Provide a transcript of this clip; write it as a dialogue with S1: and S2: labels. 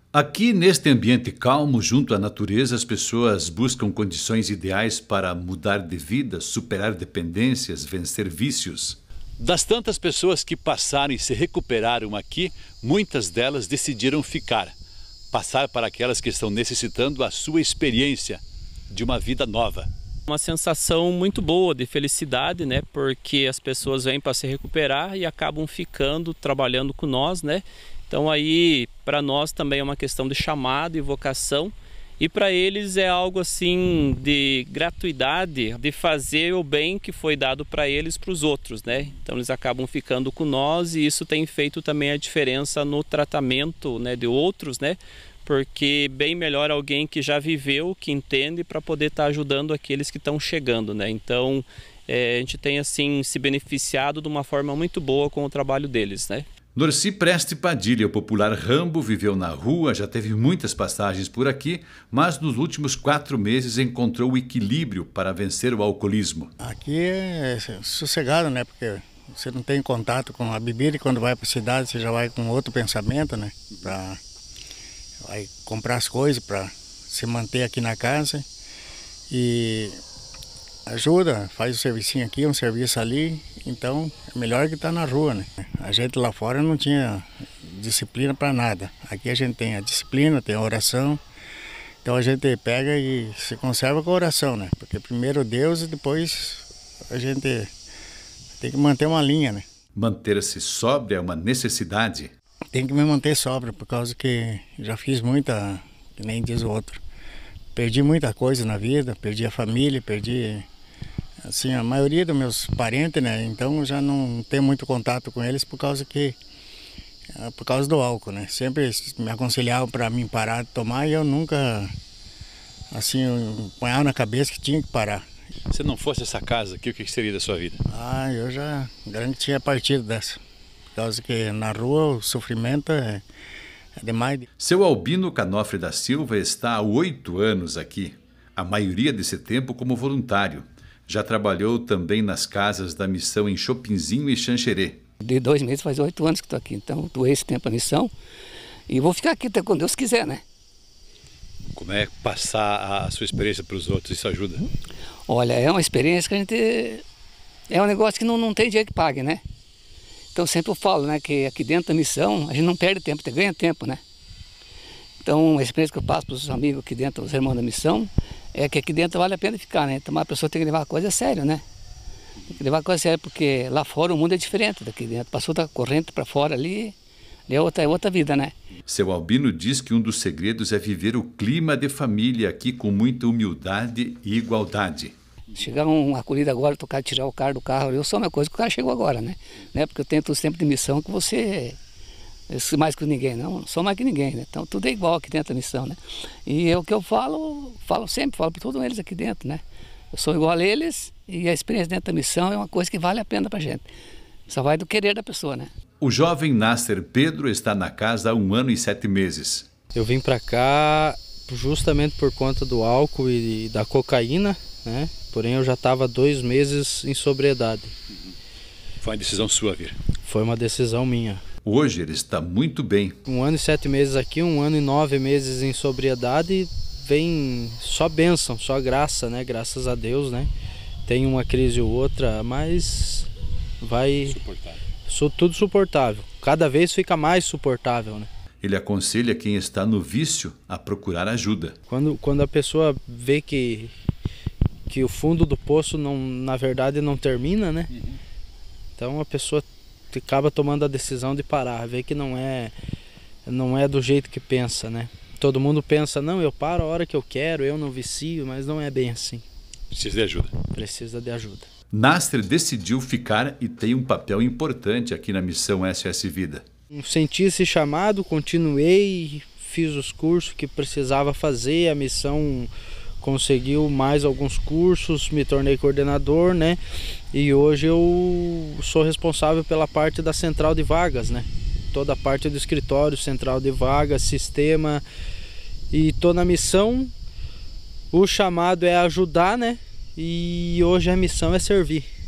S1: Aqui, neste ambiente calmo, junto à natureza, as pessoas buscam condições ideais para mudar de vida, superar dependências, vencer vícios. Das tantas pessoas que passaram e se recuperaram aqui, muitas delas decidiram ficar, passar para aquelas que estão necessitando a sua experiência de uma vida nova.
S2: Uma sensação muito boa de felicidade, né? Porque as pessoas vêm para se recuperar e acabam ficando, trabalhando com nós, né? Então aí, para nós também é uma questão de chamado e vocação. E para eles é algo assim de gratuidade, de fazer o bem que foi dado para eles para os outros, né? Então eles acabam ficando com nós e isso tem feito também a diferença no tratamento, né, de outros, né? Porque bem melhor alguém que já viveu, que entende, para poder estar ajudando aqueles que estão chegando, né? Então a gente tem assim se beneficiado de uma forma muito boa com o trabalho deles, né?
S1: Norci Preste Padilha, o popular Rambo, viveu na rua, já teve muitas passagens por aqui, mas nos últimos 4 meses encontrou o equilíbrio para vencer o alcoolismo.
S3: Aqui é sossegado, né? Porque você não tem contato com a bebida e quando vai para a cidade você já vai com outro pensamento, né? Vai comprar as coisas para se manter aqui na casa e ajuda, faz o servicinho aqui, um serviço ali, então é melhor que estar na rua, né? A gente lá fora não tinha disciplina para nada, aqui a gente tem a disciplina, tem a oração, então a gente pega e se conserva com a oração, né? Porque primeiro Deus e depois a gente tem que manter uma linha, né?
S1: Manter-se sóbrio é uma necessidade.
S3: Tem que me manter sóbrio, por causa que já fiz muita, que nem diz o outro, perdi muita coisa na vida, perdi a família, perdi assim, a maioria dos meus parentes, né? Então já não tenho muito contato com eles por causa do álcool, né? Sempre me aconselhavam para mim parar de tomar e eu nunca, assim, ponhava na cabeça que tinha que parar.
S1: Se não fosse essa casa aqui, o que seria da sua vida?
S3: Eu já tinha partido dessa, por causa que na rua o sofrimento é demais.
S1: Seu Albino Canofre da Silva está há 8 anos aqui, a maioria desse tempo como voluntário. Já trabalhou também nas casas da missão em Chopinzinho e Xanxerê.
S4: De 2 meses faz 8 anos que estou aqui, então doei esse tempo a missão e vou ficar aqui até quando Deus quiser, né?
S1: Como é passar a sua experiência para os outros? Isso ajuda?
S4: Olha, é uma experiência que a gente... É um negócio que não tem dinheiro que pague, né? Então sempre eu falo, né, que aqui dentro da missão a gente não perde tempo, a gente ganha tempo, né? Então a experiência que eu passo para os amigos aqui dentro, os irmãos da missão, é que aqui dentro vale a pena ficar, né? Então a pessoa tem que levar a coisa a sério, né? Tem que levar a coisa a sério, porque lá fora o mundo é diferente daqui dentro. Passou da corrente para fora ali, é outra vida, né?
S1: Seu Albino diz que um dos segredos é viver o clima de família aqui com muita humildade e igualdade.
S4: Chegar uma acolhida agora, tocar, tirar o cara do carro, eu sou uma coisa que o cara chegou agora, né? Porque eu tento sempre de missão que você... Eu sou mais que ninguém, não sou mais que ninguém, né? Então tudo é igual aqui dentro da missão, né? E é o que eu falo sempre, falo para todos eles aqui dentro, né? Eu sou igual a eles e a experiência dentro da missão é uma coisa que vale a pena pra gente. Só vai do querer da pessoa, né?
S1: O jovem Nasser Pedro está na casa há 1 ano e 7 meses.
S5: Eu vim para cá justamente por conta do álcool e da cocaína, né? Porém eu já estava 2 meses em sobriedade.
S1: Foi uma decisão sua vir?
S5: Foi uma decisão minha.
S1: Hoje ele está muito bem.
S5: 1 ano e 7 meses aqui, 1 ano e 9 meses em sobriedade, vem só bênção, só graça, né? Graças a Deus, né? Tem uma crise ou outra, mas vai...
S1: Suportável.
S5: Tudo suportável. Cada vez fica mais suportável, né?
S1: Ele aconselha quem está no vício a procurar ajuda.
S5: Quando a pessoa vê que o fundo do poço na verdade não termina, né? Então a pessoa acaba tomando a decisão de parar, vê que não é do jeito que pensa, né? Todo mundo pensa, não, eu paro a hora que eu quero, eu não vicio, mas não é bem assim.
S1: Precisa de ajuda.
S5: Precisa de ajuda.
S1: Nasser decidiu ficar e tem um papel importante aqui na missão SOS Vida.
S5: Senti esse chamado, continuei, fiz os cursos que precisava fazer, a missão conseguiu mais alguns cursos, me tornei coordenador, né? E hoje eu sou responsável pela parte da central de vagas, né? Toda a parte do escritório, central de vagas, sistema, e tô na missão. O chamado é ajudar, né? E hoje a missão é servir.